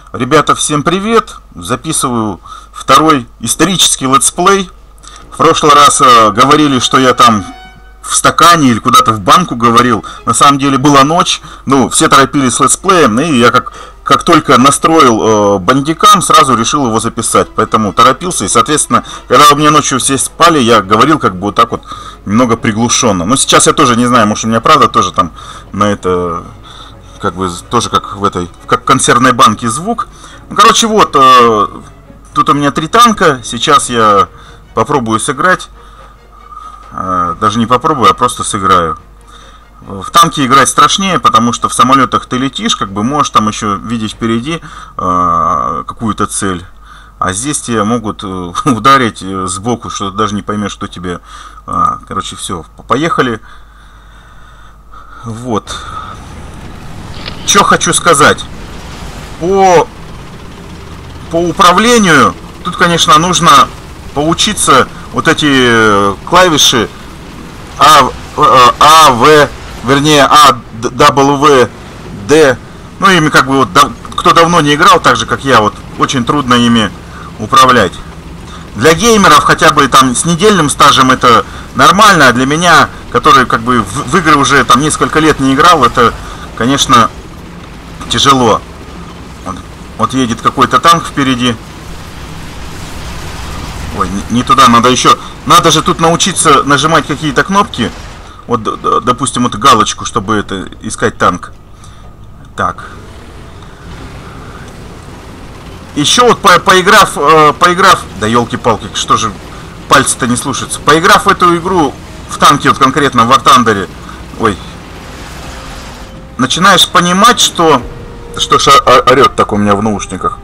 Ребята, всем привет! Записываю второй исторический летсплей. В прошлый раз говорили, что я там в стакане или куда-то в банку говорил. На самом деле была ночь, ну, все торопились с летсплеем, и я как только настроил бандикам, сразу решил его записать. Поэтому торопился, и, соответственно, когда у меня ночью все спали, я говорил как бы вот так вот немного приглушенно. Но сейчас я тоже не знаю, может у меня правда тоже там на это... как бы тоже как в этой, как в консервной банке звук. Ну, короче, вот, тут у меня 3 танка. Сейчас я попробую сыграть. Даже не попробую, а просто сыграю. В танке играть страшнее, потому что в самолетах ты летишь, как бы можешь там еще видеть впереди какую-то цель. А здесь тебя могут ударить сбоку, что ты даже не поймешь, что тебе. Короче, все, поехали. Вот. Что хочу сказать. По управлению тут, конечно, нужно поучиться вот эти клавиши А, В, вернее, А, W, D. Ну, ими как бы вот, кто давно не играл, так же, как я, вот, очень трудно ими управлять. Для геймеров хотя бы там с недельным стажем это нормально, а для меня, который как бы в игры уже там несколько лет не играл, это, конечно, тяжело. Вот едет какой-то танк впереди. Ой, не туда, надо еще. Надо же тут научиться нажимать какие-то кнопки. Вот, допустим, вот галочку, чтобы это искать танк. Так. Еще вот поиграв, да елки-палки, что же пальцы-то не слушаются. Поиграв в эту игру в танке, вот конкретно в War Thunder, ой, начинаешь понимать, что... Что ж орет так у меня в наушниках?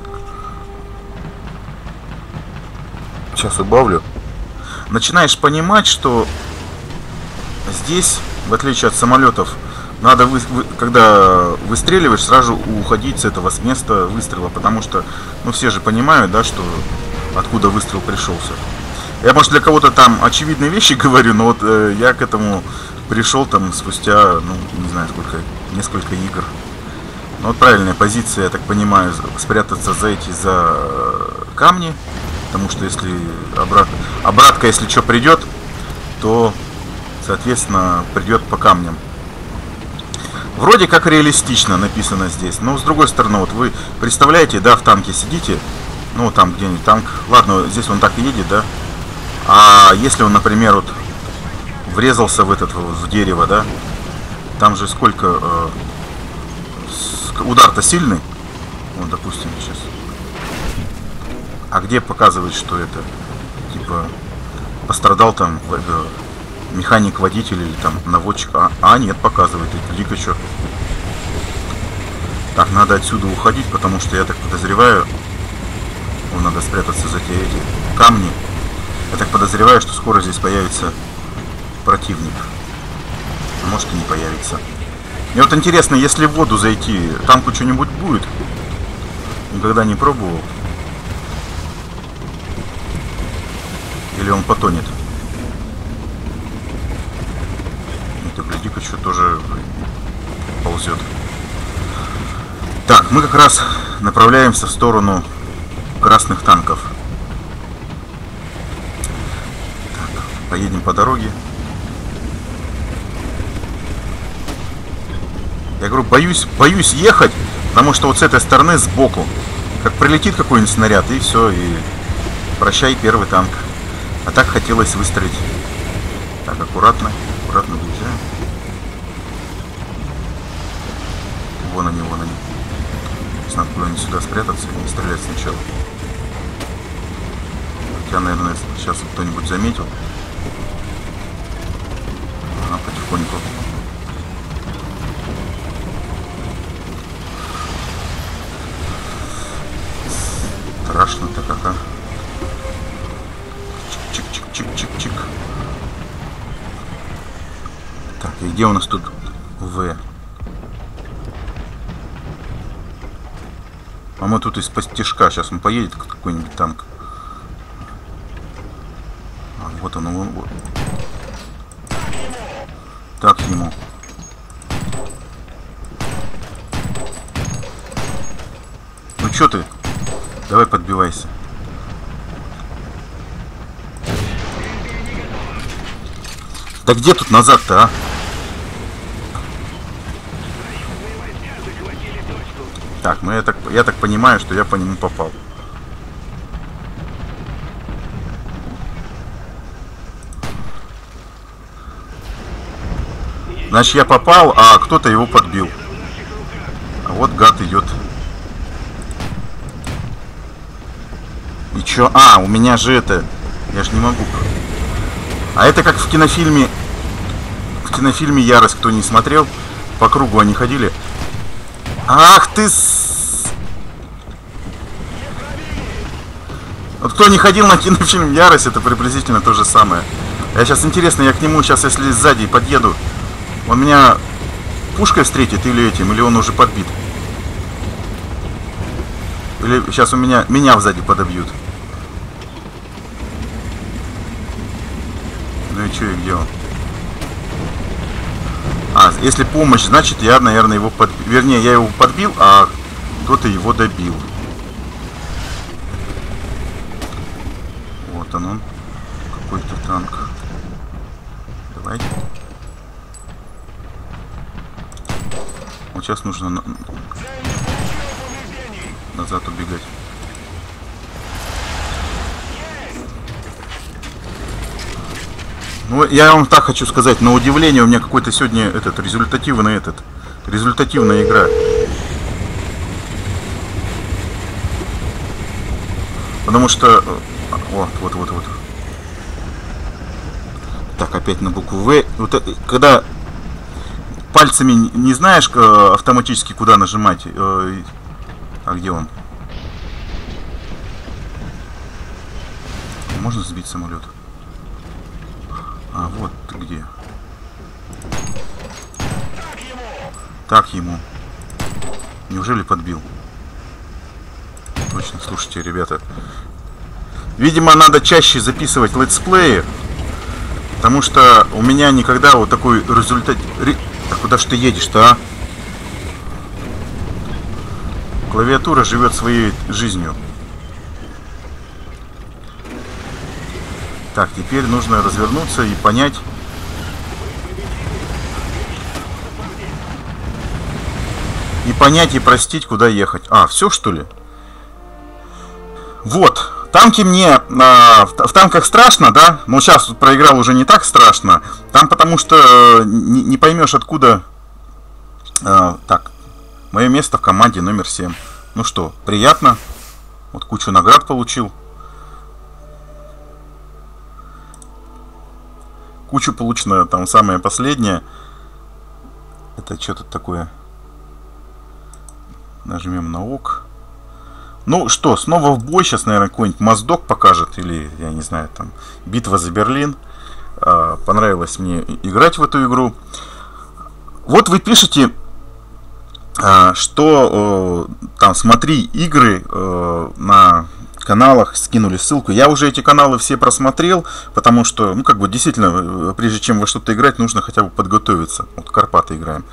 Сейчас убавлю. Начинаешь понимать, что здесь, в отличие от самолетов, надо, когда выстреливаешь, сразу уходить с этого, с места выстрела. Потому что, ну, все же понимают, да, что откуда выстрел пришелся. Я, может, для кого-то там очевидные вещи говорю, но вот я к этому пришел там спустя, ну, не знаю сколько, несколько игр. Ну, вот правильная позиция, я так понимаю, спрятаться, зайти за камни. Потому что если обратка, если что придет, то, соответственно, придет по камням. Вроде как реалистично написано здесь. Но с другой стороны, вот вы представляете, да, в танке сидите. Ну, там где-нибудь танк. Ладно, здесь он так и едет, да. А если он, например, вот врезался в дерево, да. Там же сколько... удар-то сильный. Вот, допустим, сейчас. А где показывает, что это типа пострадал там механик, водитель или там наводчик? Нет, показывает. Дико что. Так, надо отсюда уходить, потому что я так подозреваю, надо спрятаться за эти камни. Я так подозреваю, что скоро здесь появится противник. А может и не появится. Мне вот интересно, если в воду зайти, танку что-нибудь будет? Никогда не пробовал. Или он потонет? Это, гляди-ка, что тоже ползет. Так, мы как раз направляемся в сторону красных танков. Так, поедем по дороге. Я говорю, боюсь ехать, потому что вот с этой стороны сбоку, как прилетит какой-нибудь снаряд, и все, и прощай первый танк. А так хотелось выстрелить. Так, аккуратно выезжаем. Вон они. Надо куда-нибудь сюда спрятаться и не стрелять сначала. Хотя, наверное, сейчас кто-нибудь заметил. Потихоньку. Страшно-то как, а? Чик-чик-чик-чик-чик. Так, и где у нас тут В? А мы тут из-под тишка. Сейчас он поедет, какой-нибудь танк. Вот он. Вот. Так ему. что ты? Давай подбивайся. Да где тут назад-то, а? Так, ну я так понимаю, что я по нему попал. Значит, я попал, а кто-то его подбил. А вот гад идет. И чё? А, у меня же это... Я же не могу. А это как в кинофильме... В кинофильме «Ярость», кто не смотрел, по кругу они ходили. Ах ты... Вот кто не ходил на кинофильм «Ярость», это приблизительно то же самое. Я сейчас, интересно, я к нему сейчас, если сзади подъеду, он меня пушкой встретит или этим, или он уже подбит? Или сейчас у меня сзади подобьют? Ну и что, и где он? А, если помощь, значит я, наверное, его подбил. Вернее, я его подбил, а кто-то его добил. Вот он. Какой-то танк. Давайте. Вот сейчас нужно назад убегать. Ну, я вам так хочу сказать, на удивление у меня какой-то сегодня результативная игра. Потому что... Вот. Так, опять на букву В. Вот, когда пальцами не знаешь автоматически куда нажимать. А где он? Можно сбить самолет? А, вот где. Так ему. Неужели подбил? Точно, слушайте, ребята. Видимо, надо чаще записывать летсплеи, потому что у меня никогда вот такой результат... А куда ж ты едешь-то, а? Клавиатура живет своей жизнью. Так, теперь нужно развернуться и понять. И простить, куда ехать. А, все, что ли? Вот. Танки мне... в танках страшно, да? Но сейчас проиграл уже не так страшно. Там потому что не поймешь, откуда... так. Мое место в команде номер 7. Ну что, приятно. Вот кучу наград получил. Кучу получено, там самое последнее. Это что тут такое? Нажмем на ок. Ну что, снова в бой. Сейчас, наверное, какой-нибудь Моздок покажет. Или, я не знаю, там, Битва за Берлин. Понравилось мне играть в эту игру. Вот вы пишете, что там смотри игры на каналах, скинули ссылку. Я уже эти каналы все просмотрел, потому что, ну, как бы, действительно, прежде чем во что-то играть, нужно хотя бы подготовиться. Вот Карпаты играем.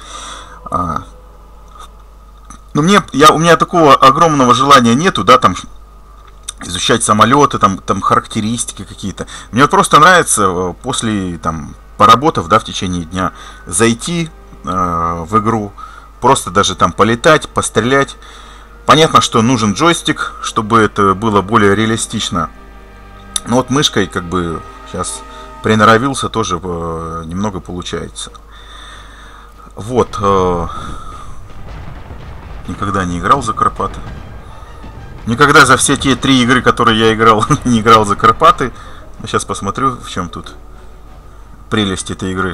Но у меня такого огромного желания нету, да, там, изучать самолеты, там характеристики какие-то. Мне просто нравится после, там, поработав, да, в течение дня, зайти в игру, просто даже там полетать, пострелять. Понятно, что нужен джойстик, чтобы это было более реалистично. Но вот мышкой, как бы, сейчас приноровился, тоже немного получается. Вот. Никогда не играл за Карпаты. Никогда за все те 3 игры, которые я играл, не играл за Карпаты. Но сейчас посмотрю, в чем тут прелесть этой игры.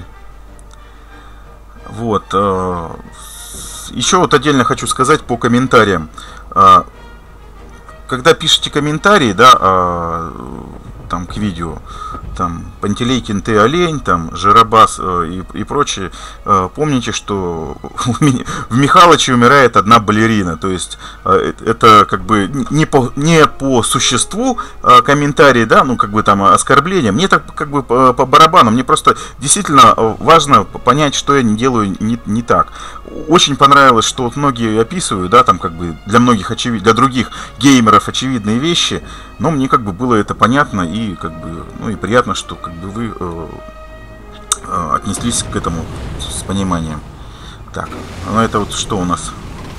Вот. Еще вот отдельно хочу сказать по комментариям. Когда пишете комментарии, да, там к видео, там Пантелейкин ты олень, там Жиробас и прочее, помните, что в Михалыче умирает одна балерина. То есть это как бы не по существу комментарии, да, ну как бы там оскорбления. Мне так как бы по барабану. Мне просто действительно важно понять, что я не делаю не так. Очень понравилось, что вот многие описывают, да, там как бы для многих для других геймеров очевидные вещи, но мне как бы было это понятно и как бы, ну и приятно, что как бы вы отнеслись к этому с пониманием. Так, ну это вот что у нас?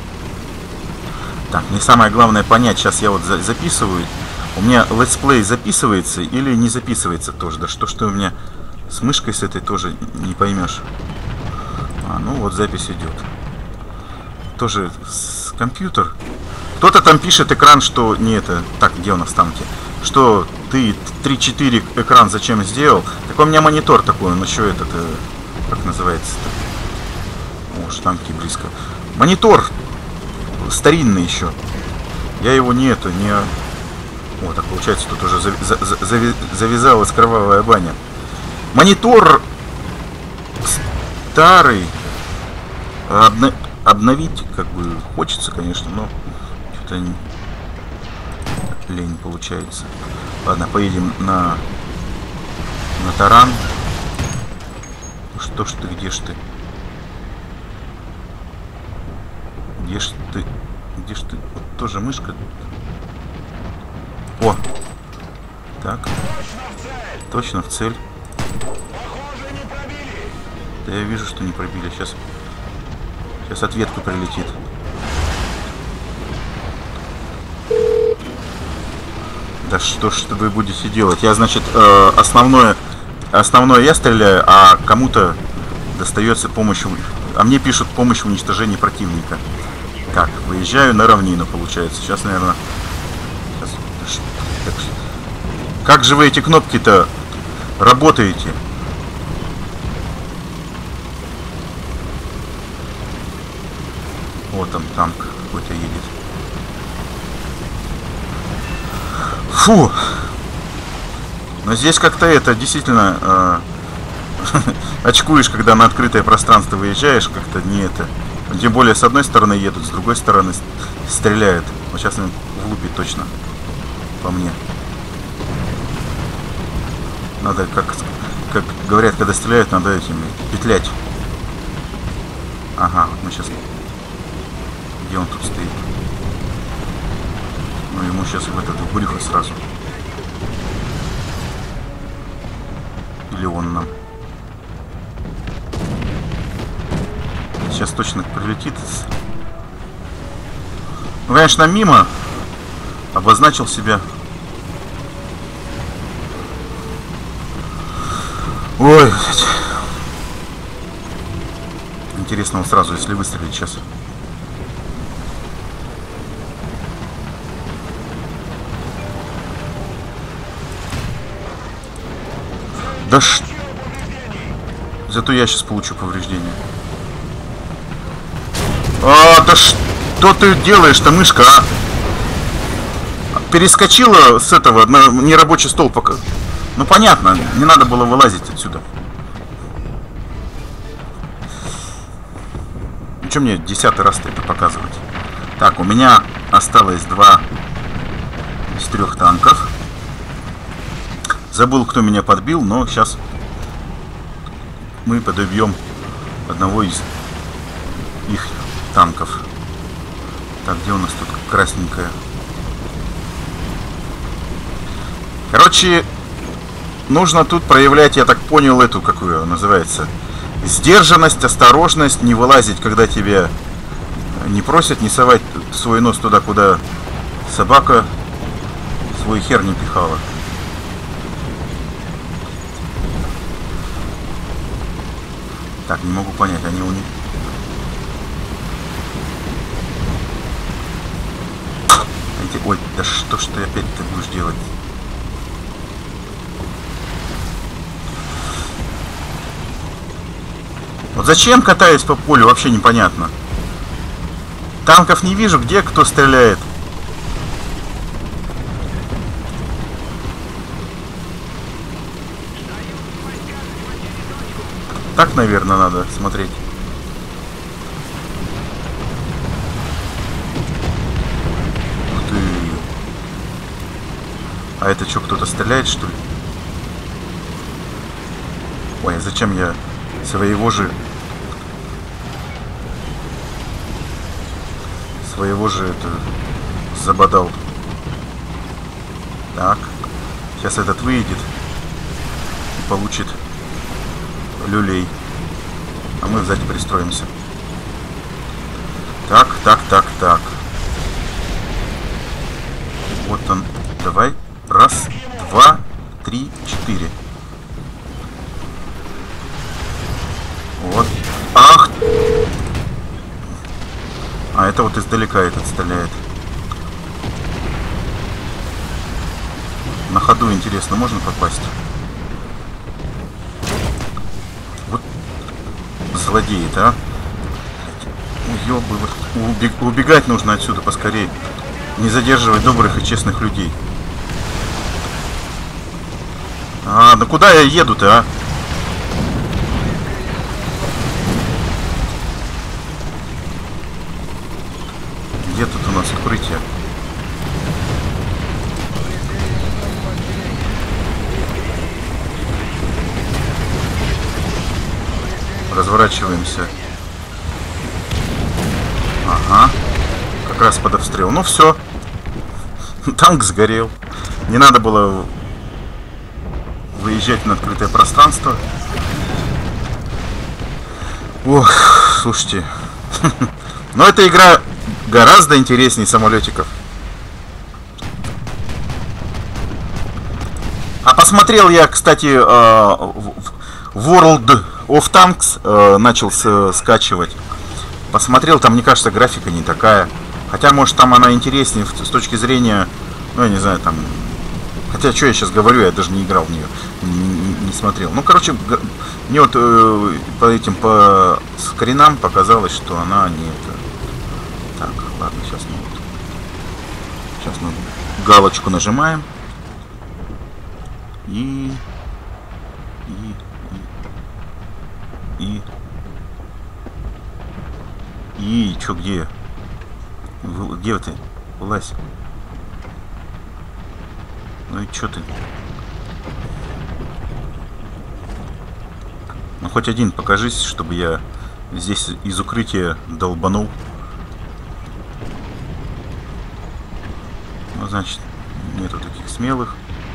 Так, мне самое главное понять, сейчас я вот записываю, у меня летсплей записывается или не записывается тоже, да что у меня с мышкой с этой тоже не поймешь. Ну вот запись идет. Тоже с компьютер. Кто-то там пишет экран, что не это. Так, где у нас танки? Что ты 3-4 экран зачем сделал? Так у меня монитор такой, он еще этот, как называется-то? О, штанки близко. Монитор старинный еще. Я его не. О, так получается, тут уже завязалась кровавая баня. Монитор старый. Обновить как бы хочется, конечно, но что-то лень получается. Ладно, поедем на таран. Что ж ты, где ж ты? Где ж ты? Вот тоже мышка. О! Так. Точно в цель. Да я вижу, что не пробили. Сейчас ответка прилетит. Да что ж вы будете делать? Я, значит, основное я стреляю, а кому-то достается помощь. А мне пишут помощь в уничтожении противника. Так, выезжаю на равнину, получается. Сейчас, наверное... Как же вы эти кнопки-то работаете? Вот там танк какой-то едет. Фу! Но здесь как-то это действительно очкуешь, когда на открытое пространство выезжаешь, как-то не это. Тем более с одной стороны едут, с другой стороны стреляют. Вот сейчас он влупит точно по мне. Надо, как говорят, когда стреляют, надо этим петлять. Ага, мы сейчас... Где он тут стоит? Ну, ему сейчас в этот в брюхо сразу. Или он нам. Сейчас точно прилетит. Ну, конечно, мимо. Обозначил себя. Ой. Интересно, он сразу, если выстрелить сейчас. Да ш... Зато я сейчас получу повреждение. Да что ты делаешь-то, мышка, а? Перескочила с этого на нерабочий стол пока. Ну понятно, не надо было вылазить отсюда. Ну что мне 10-й раз-то это показывать? Так, у меня осталось 2 из 3 танков. Забыл, кто меня подбил, но сейчас мы подобьем одного из их танков. Так, где у нас тут красненькая? Короче, нужно тут проявлять, я так понял, эту, какую называется, сдержанность, осторожность, не вылазить, когда тебя не просят, не совать свой нос туда, куда собака свой хер не пихала. Так, не могу понять, они у них... Ой, да что ж ты опять-то будешь делать? Вот зачем катаюсь по полю, вообще непонятно. Танков не вижу, где кто стреляет. Так, наверное, надо смотреть. Ух ты. А это что, кто-то стреляет, что ли? Ой, а зачем я своего же это забодал? Так. Сейчас этот выйдет и получит люлей. А мы сзади пристроимся. Так. Вот он. Давай. Раз, два, три, четыре. Вот. Ах! А это вот издалека этот стреляет. На ходу, интересно, можно попасть? Вот злодеи-то, а? Ёбы, убегать нужно отсюда поскорее. Не задерживать добрых и честных людей. А, да куда я еду-то, а? Где тут у нас укрытие? Разворачиваемся. Ага. Как раз под обстрел. Ну все. Танк сгорел. Не надо было выезжать на открытое пространство. Ох, слушайте. Но эта игра гораздо интереснее самолетиков. А посмотрел я, кстати, World of Tanks начал скачивать. Посмотрел, там, мне кажется, графика не такая. Хотя, может, там она интереснее с точки зрения, ну, я не знаю, там... Хотя, что я сейчас говорю, я даже не играл в нее, не смотрел. Ну, короче, мне вот по скринам показалось, что она не это... Так, ладно, сейчас мы галочку нажимаем. И чё, где? Где ты? Вылазь. Ну и чё ты? Ну хоть один покажись, чтобы я здесь из укрытия долбанул. Ну, значит, нету таких смелых.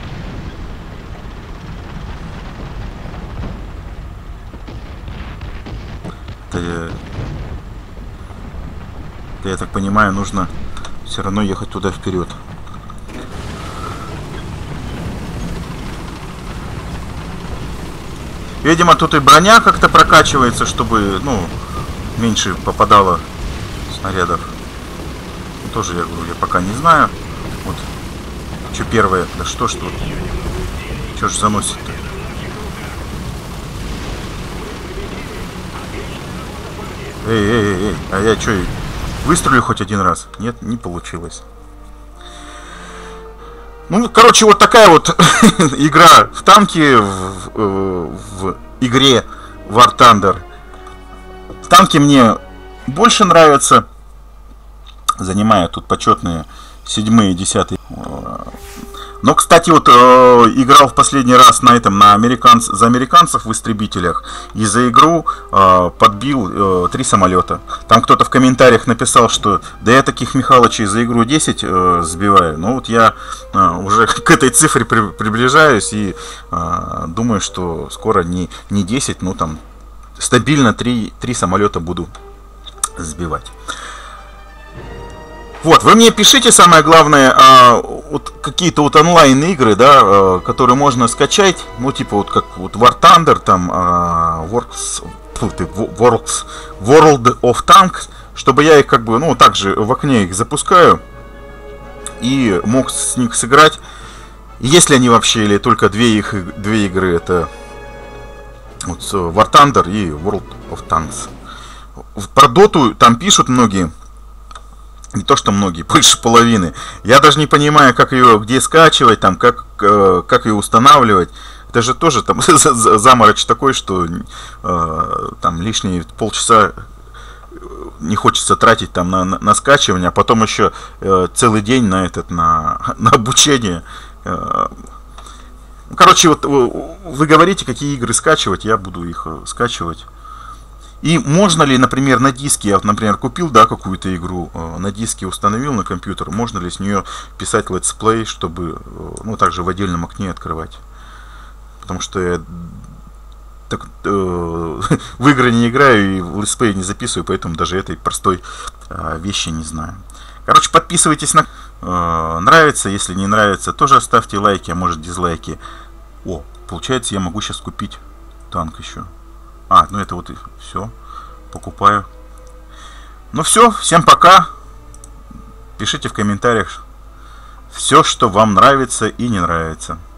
Я так понимаю, нужно все равно ехать туда вперед. Видимо, тут и броня как-то прокачивается, чтобы, ну, меньше попадало снарядов. Тоже, я говорю, я пока не знаю. Вот. Что первое? Да что ж тут? Что ж заносит-то? Эй, а я что, выстрелю хоть один раз? Нет, не получилось. Ну, короче, вот такая вот игра в танки в игре War Thunder. Танки мне больше нравятся. Занимаю тут почетные 7-е и 10-е. Но, кстати, вот играл в последний раз на этом, за американцев в истребителях. И за игру подбил 3 самолета. Там кто-то в комментариях написал, что да я таких Михалычей за игру 10 сбиваю. Ну вот я уже к этой цифре приближаюсь и думаю, что скоро не 10, но там стабильно 3 самолета буду сбивать. Вот, вы мне пишите, самое главное, вот какие-то вот онлайн игры, да, которые можно скачать, ну типа вот как вот War Thunder, там World of Tanks, чтобы я их как бы, ну также в окне их запускаю и мог с них сыграть, если они вообще, или только две игры, это вот War Thunder и World of Tanks. Про доту там пишут многие. Не то что многие, больше половины. Я даже не понимаю, как ее где скачивать, там, как ее устанавливать. Это же тоже там заморочь такой, что там лишние полчаса не хочется тратить там на скачивание, а потом еще целый день на обучение. Короче, вот вы говорите, какие игры скачивать, я буду их скачивать. И можно ли, например, на диске, я, например, купил, да, какую-то игру, на диске установил на компьютер, можно ли с нее писать летсплей, чтобы, ну, также в отдельном окне открывать? Потому что я так, в игры не играю и в летсплей не записываю, поэтому даже этой простой вещи не знаю. Короче, подписывайтесь на... Нравится, если не нравится, тоже ставьте лайки, а может дизлайки. О, получается, я могу сейчас купить танк еще. Ну это вот и все. Покупаю. Ну все, всем пока. Пишите в комментариях все, что вам нравится и не нравится.